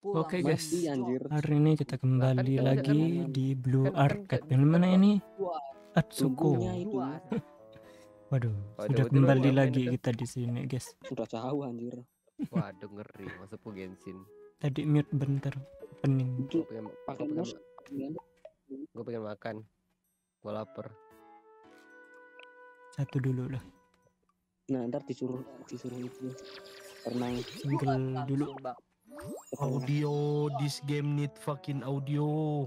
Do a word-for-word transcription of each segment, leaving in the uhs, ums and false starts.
Oke guys, Mati anjir. hari ini kita kembali Kan- kan- lagi kan- di Blue kan- kan- Arcade. kan- Yang mana kan- ini? Belum Atsuko. punya itu. Waduh, Waduh, sudah itu kembali ngapain lagi itu? kita di sini guys. Sudah jauh anjir. Waduh ngeri, masuk ke Genshin. Tadi mute bentar, pening. Itu Gue pengen, pakai gue mouse. pengen, gue pengen makan. Gue lapar. Satu dulu lah, Nah, ntar disuruh disuruh itu renang. single dulu. Audio, this game need fucking audio.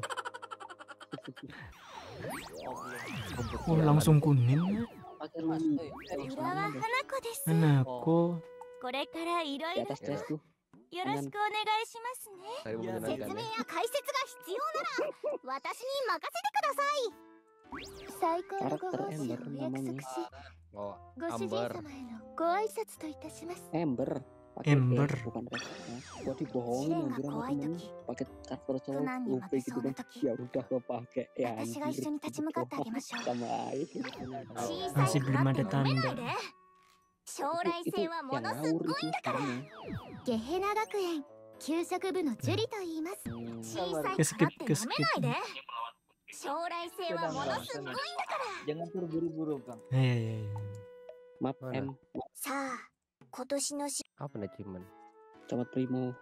Oh langsung kuning. Pakai lumi. 浦和花子です Anakku. これからいろい Di ろ atas tes tuh. よろしくお願いしますね Hari 説 menyenangkan 明 ya. や解説が必要なら私に任せてください最高のご奉仕をお約束し Oh, ご主人 Amber. 様へのご挨拶といたします Ember. Pakai Ember. E, bukan rasanya. Gua dibohongin 試練 anjir が sama 怖い temen. 時 Pakai karakter 苦 cowok 難に O 負 P け gitu そうな kan. 時 Ya udah gua pakai ya 私が一緒に立ち向かってあげましょう sama air. 小さ Masih い belum からって ada 飲めない tanda. で将来 Itu, 性 itu はも yang のす ngawur ごい itu sebenarnya. ゲヘナ学園給食部のジュリと言います Hmm. 小さい Skip, からって skip. 飲めないで将来性はものすごいんだから Jangan terburu-buru, Bang. Ya, ya, ya, ya. Map Mana? M. さあ今年のし Apa nih cuman? Camat Primo.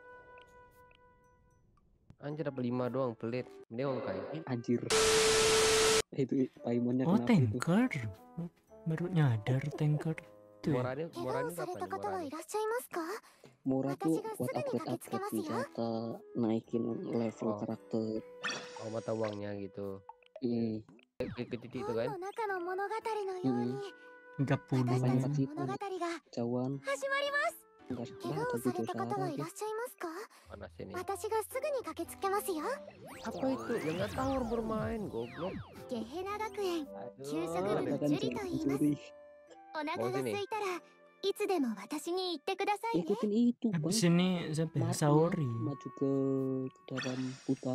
Anjir dapat lima doang pelit. Dia mau kayak. Anjir. Itu Paimonnya Oh kenapa itu? tanker. Baru nyadar tanker. Tuh ya. Morani, 怪我 Morani をされ kapan た nih 方はい Morani? らっしゃいますか Murah tuh Watashi ga buat sugu ni upgrade kaketsuke upgrade masu ya. senjata, naikin level Oh. karakter. Oh mata uangnya gitu. Hmm. Ke ke titik itu 本 kan? の中の物語のように tiga puluh. 私たち Banyak の sih 物語が Jauhan 始まります enggak 怪 sekolah 我を tapi された dosa 方 apa はいら sih? っしゃいますか Panas ini. 私がすぐに駆けつけますよ Apa itu? Ya nggak tahu orang bermain goblok. ゲヘナ学園 Aduh. 給食部 Ada の kan ジュリと jangan 言います mencuri. お腹が空いたらいつでも私に言ってくださいね Ikutin itu bang. Habis ini siapa? ya? Maju, Saori. maju ke, ke dalam hutan.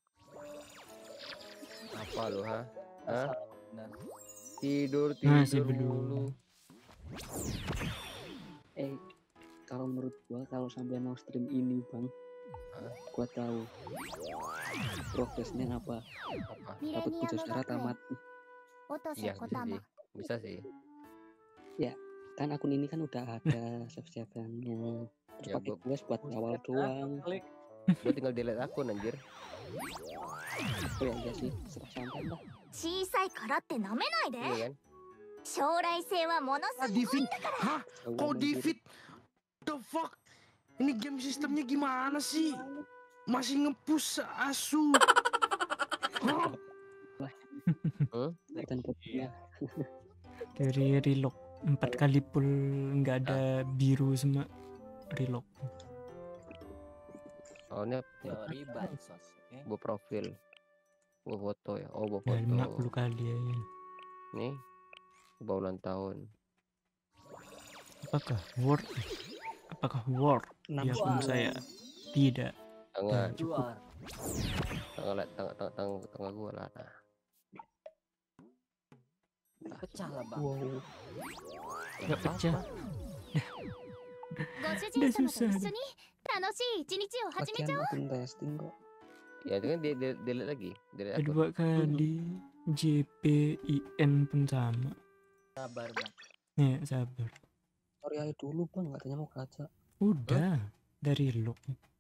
Apa lu ha? Hah? Benar. Tidur Masih tidur belum. mulu. Eh, kalau menurut gua kalau sampai mau stream ini bang, Hah? gua tahu progresnya apa. Apa? ミレ Dapat ニア puja ム secara 学園 tamat. 落と Iya せこ bisa た sih. ま Bisa sih. Kan akun ini kan udah ada save-saveannya. Terus Ya, pakai gua- quest buat awal doang. Klik. Gue tinggal delete akun anjir. Oh ya iya sih, serah santai lah. 小さいからって舐めないで Iya kan? 将来性はもの Ah, すごい defeat. Hah? Jauhan Kok anjir. defeat? The fuck? Ini game sistemnya gimana sih? Masih ngepush asu. Hah? Dan potnya Dari relock empat kali full nggak ada biru semua relock. Soalnya Teori bansos. Oke. buat profil. Buat foto ya. Oh, buat Udah lima foto. puluh kali ya. Nih. Buat ulang tahun. Apakah worth? Apakah worth? enam Ya akun Wah. saya tidak. Tangan, Jual. tangan, tangan, tangan, tangan, tangan gua lah. Nah. Pecah lah, Bang. wow. Nggak pecah. ご主人様と一緒に楽しい一日を始めちゃ Lagian おう akun testing kok. Ya itu kan dia dia delete lagi. Delete akun. Dua kali J P I N pun sama. Sabar, Bang. Nih sabar. Sorry aja dulu bang, katanya mau kaca. Udah dari lock.